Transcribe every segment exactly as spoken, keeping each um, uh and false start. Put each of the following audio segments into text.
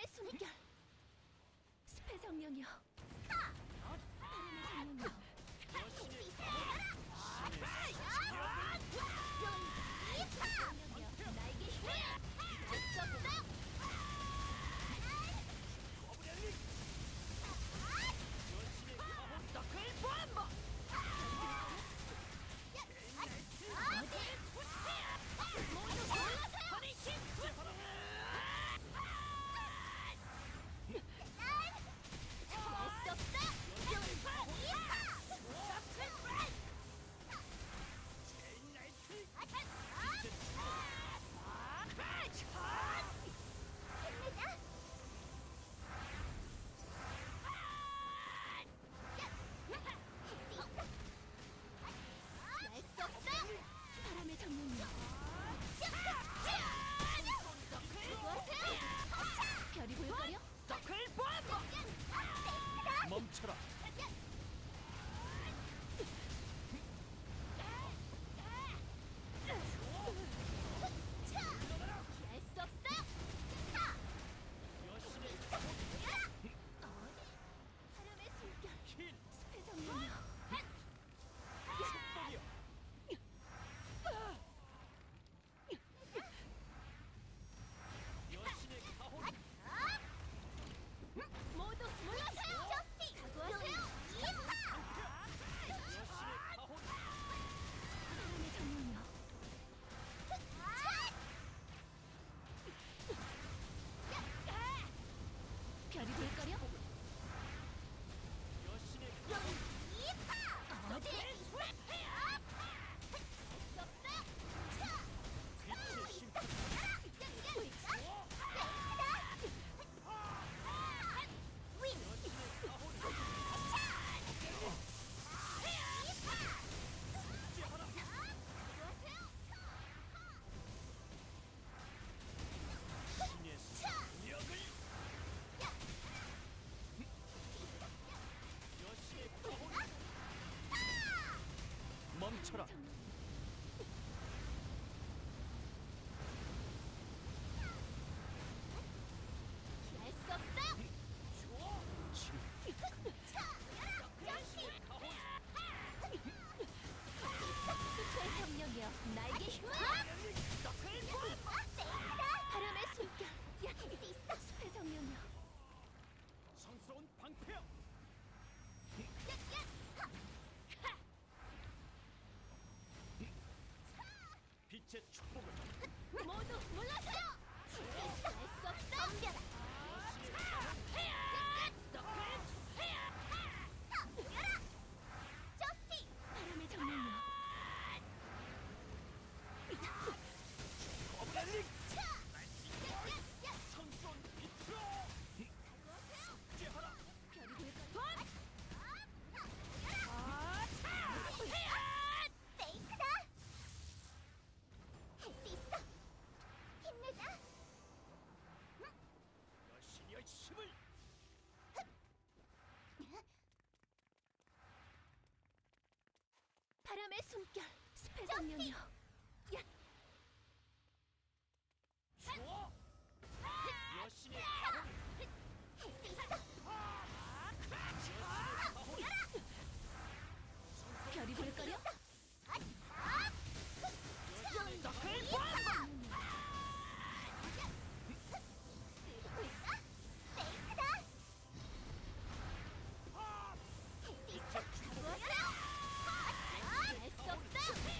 바람의 숨결 숲의 정령이여 스타 바람의 정령이여 여신의 정령이여 나에게 힘을 할수 없어 거부렐릭 여신의 가호 서클 보안보 어디 모두 골라서 허니신 할수 없어 체인 나이트 힘내자 할수 없어 바람의 정령이여 별이 보여버려 서클 보안보 멈춰라 피할 수 없어 여신의 바람의 숨결 힐 숲의 정령이여 축복이여 여신의 가호 모두 물러서요 저스티 각오하세요 여신의 가호 바람의 정령이여 별이 볼거려 여신의 어디 빛의 심판 신의 승력을 여신의 가호 멈춰라 피할 수 없어 숲의 정령이여 나에게 힘을 바람의 숨결 약해질 수 있어 숲의 정령이여 성스러운 방패여 빛의 축복을 모두 물러서요 할수 없어 덤벼라 저스티 바람의 정령이여 거부렐릭 성스러운 빛으로 축제하라 별이 볼까 페이크다 할 수 있어 힘내자 여신의 힘을 바람의 숨결 숲의 정령이여 야 좋아 여신의 할 수 있어 별이 볼거려 서클 보안보 할수 없어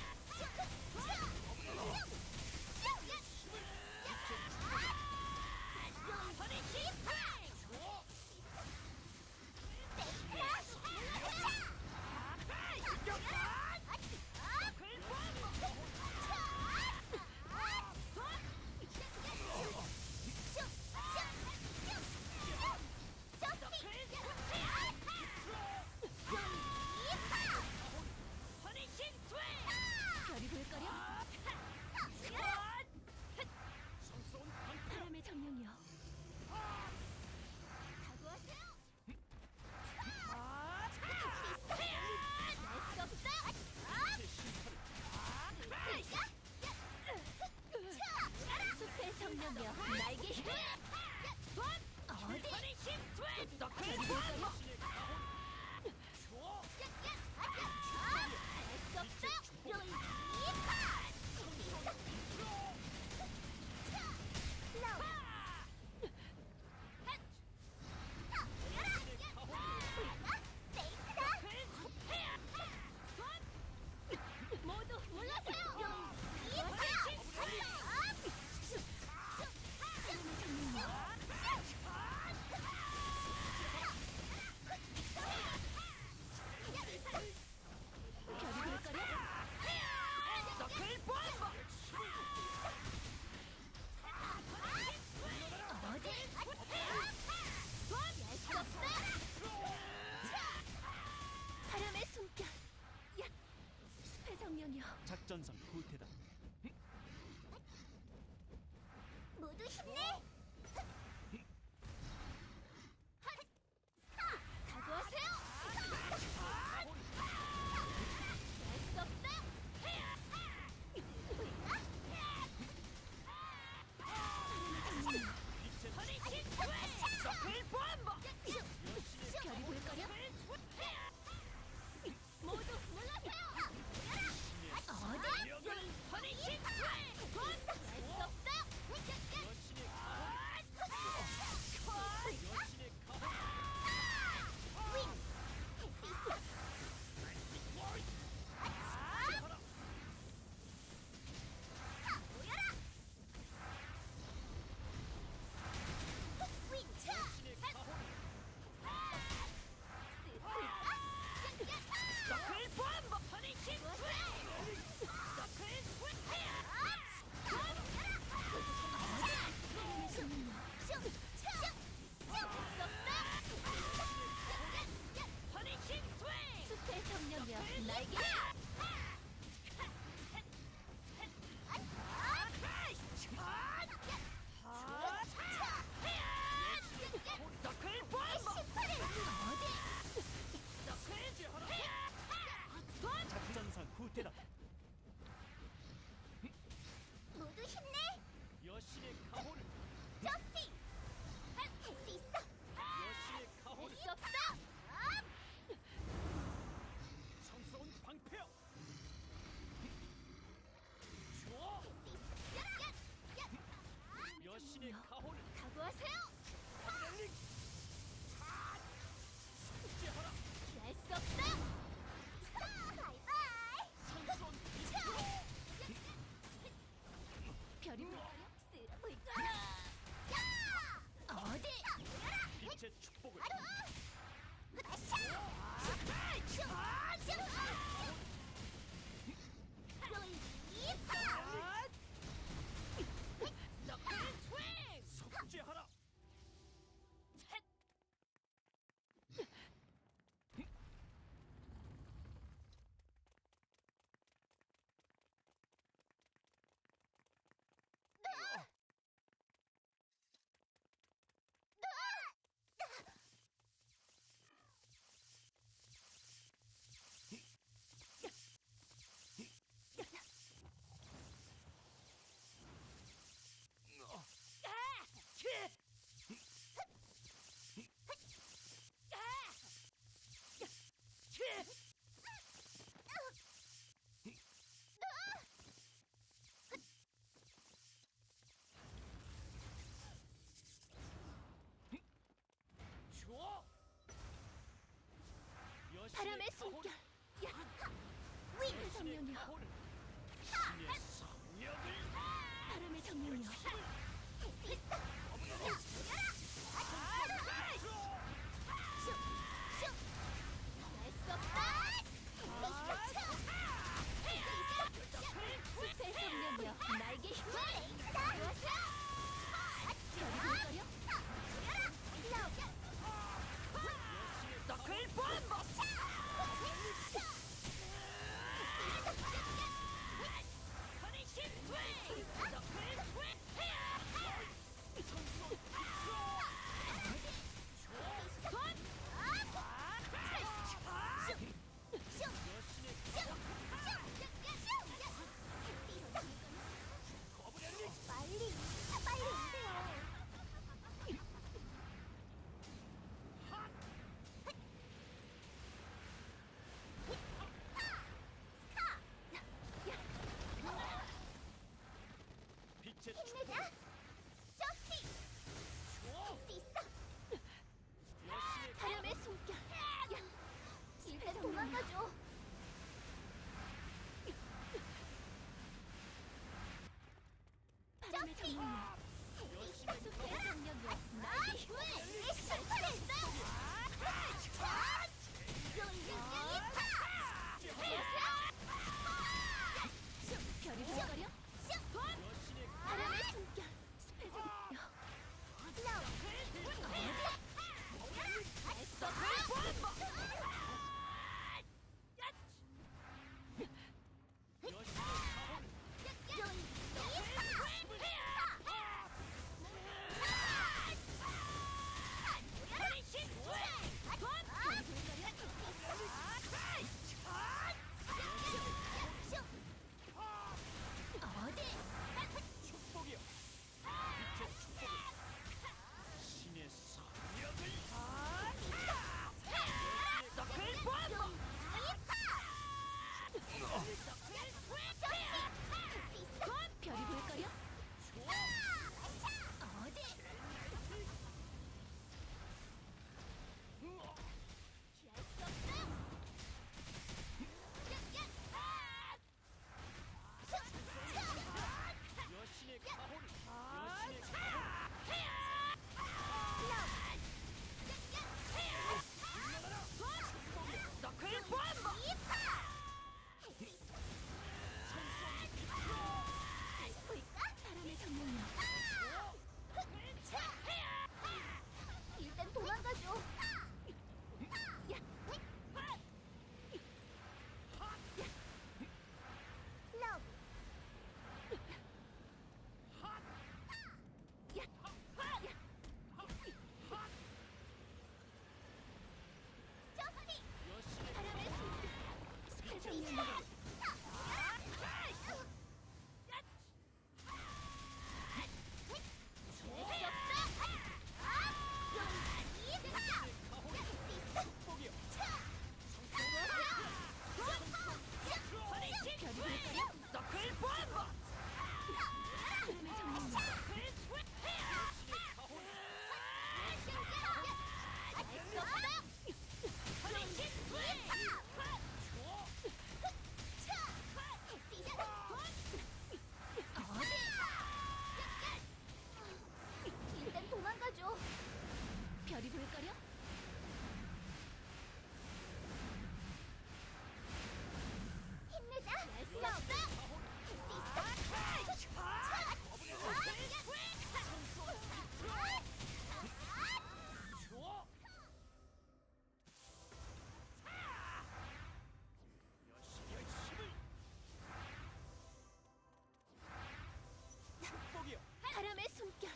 별이 볼거려 성스러운 방패여 바람의 정령이여 각오하세요 수 없어! 숲의 정령이여 나에게 힘을! 여신의 가호. 좋아. 할수 없어. 롤 이파. 모두 물러서요. 서클 bomb. 바람의 숨결. 야, 숲의 성령이여. 작전상 후퇴다. 모두 힘내. 각오하세요. 할수 없어. 서클 bomb. 별이 볼거려? 모두 물러서요. 어디? 여기는 퍼니싱 할수 없어. 여신의 가호. 여신의 가호. 윈! 할수 있어. 모여라. 윈! 여신의 가호. 서클 bomb! 퍼니싱 숲의 성령이여 나에게 서클 bomb. 작전상 후퇴다. 모두 힘내. 여신의 가호를. 저스틴! 할 수 있어. 여신의 가호를. 할 수 없어. 성스러운 방패여. 좋아. 여신의 가호를. 각오하세요. 명령. 숙제하라. 피할 수 없어. 바이바이. 성스러운 별이 볼까요? 쓰 어디? 빛의 축복을. 숙제하라. 좋아. 바람의 숨결. 야, 윈 성령이여. 가호를. 신의 성령을. 바람의 성령이여. 숲의 성령이여 나에게 힘을. 별이 볼까요? 서클 bomb. 바람의 정령이여 숲의 정령이여 나의 힘을 시작하랬어. 별이 불거려 바람의 숨결 숲의 정령이여 축복이여. 빛의 축복을. 신의 사명을. 별이 불거려 어디 피할 수 없어. 여신의 가호를. 여신의 가호를. 바람의 정령이여 일단 도망가줘. 야. 러브. 야. 야. 저스티. 여신의 바람의 숨결 숲의 정령이여 축복이여. 일단 도망가줘. 별이 불거려? 힘내자. 할수 없어. 주어. 여신의 힘을. 축복이여. 바람의 숨결.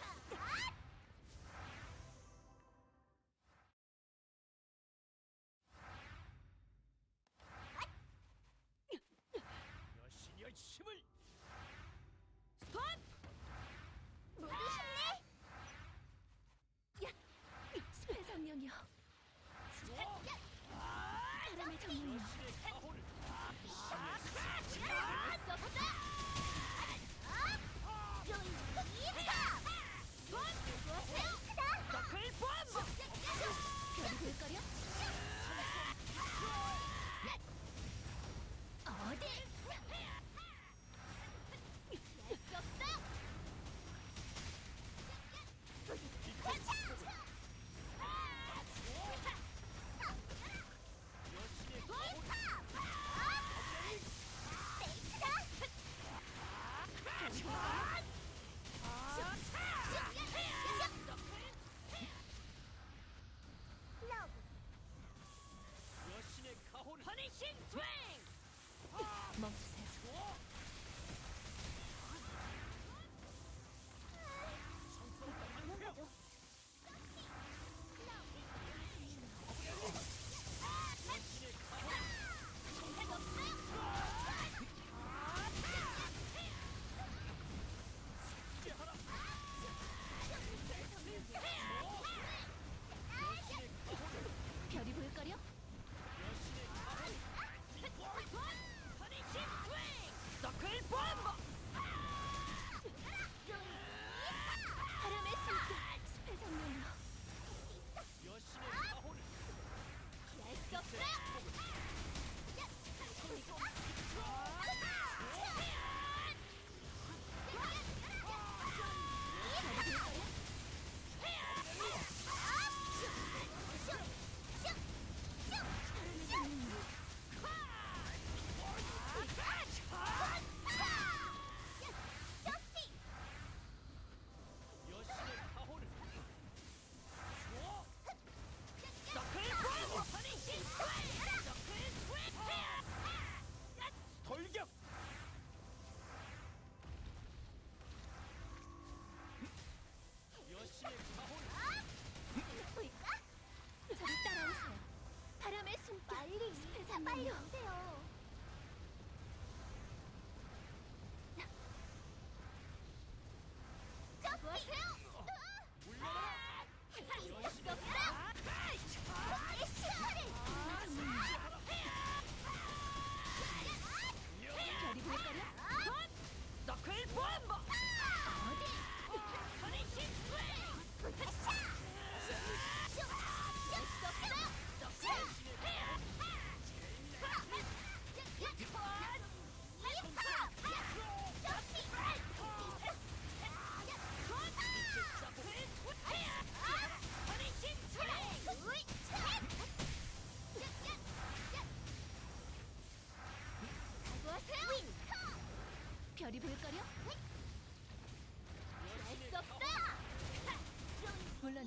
여신의 힘을. 스톱! 모두 힘내. 야, 숲의 정령이여. 주어. 바람의 정령이여. 여신의 가호를. 할수 없어. 별이 불거려? 어디? 할수 없어. 여신의 가호를.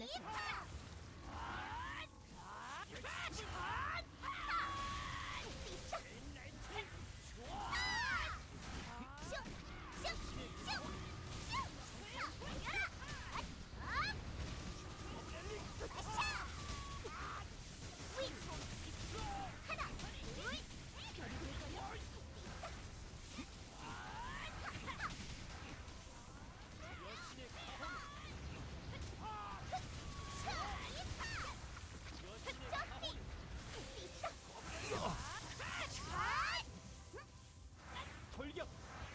안에서 돌격.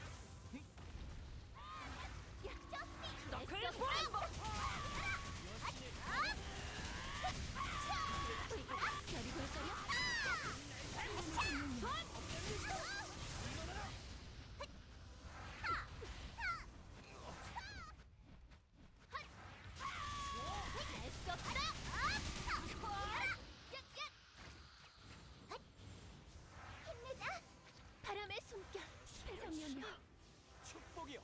별이 볼거려? 힘내자! 바람의 숨결, 숲의 성령이여. 축복이여.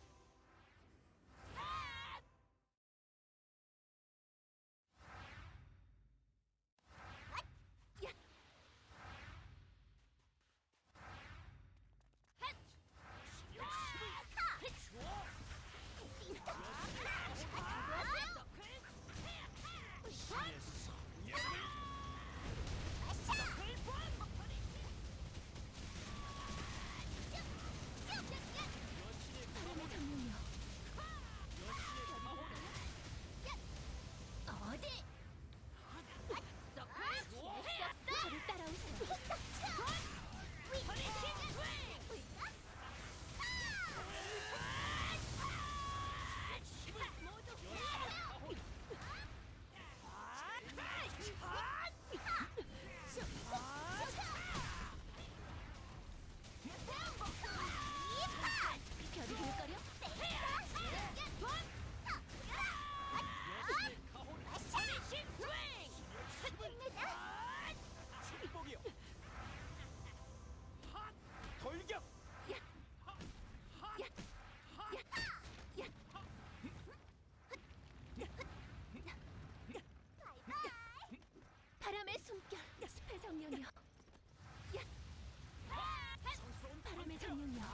바람의 성령이여. 어디? 저를 따라오세요. 별이 볼거려? 축복이여. 돌격. 바람의 숨결, 숲의 성령이여. 바람의 성령이여.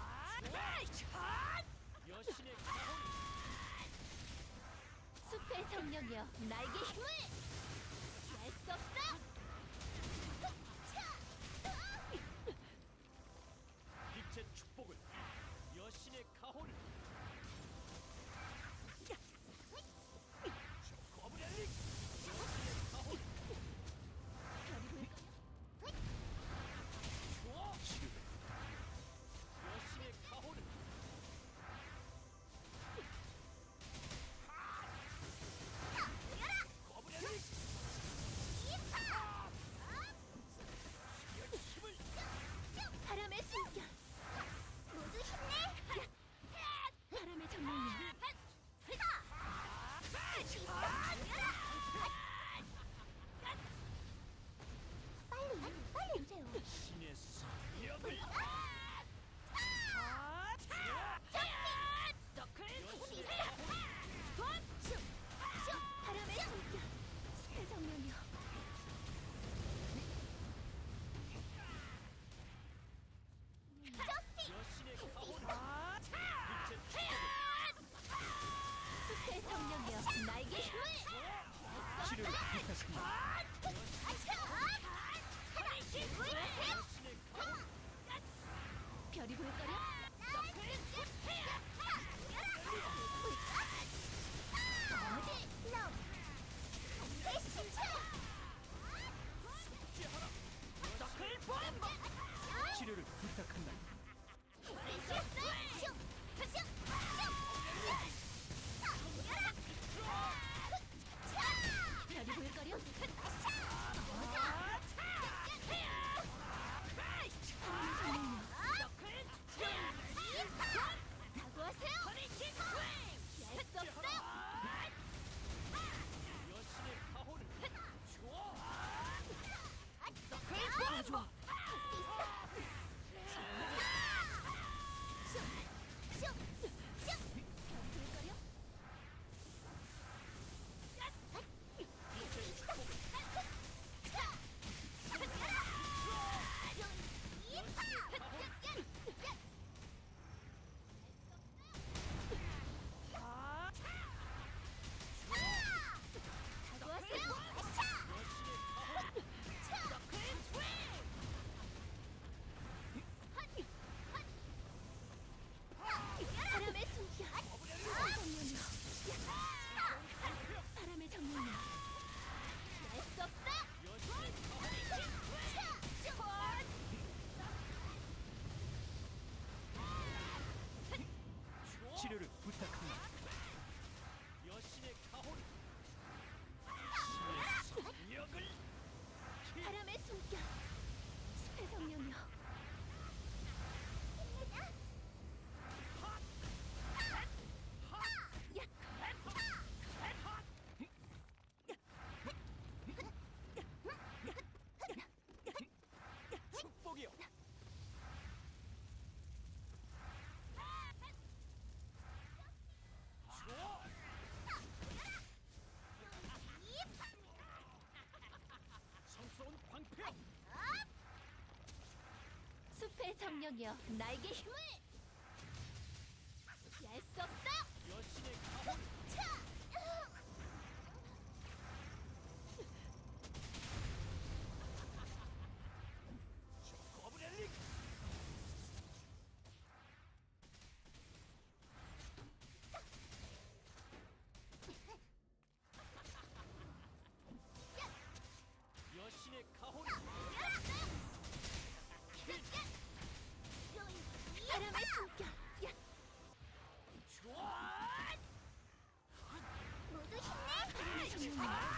여신의 가호를. 숲의 성령이여, 나에게 힘을! 피할 수 없어! 빛의 축복을. 여신의 가호를. 거브렐릭. 여신의 가호를. 별이 볼거려? 좋아. 여신의 가호를. 거브렐릭. 저기요, 나에게 힘을! 피할 수 없어! 여신의 가호를 차! 거브렐릭 여신의 가호를 바람의 숨결! 야! 좋아 모두 힘내!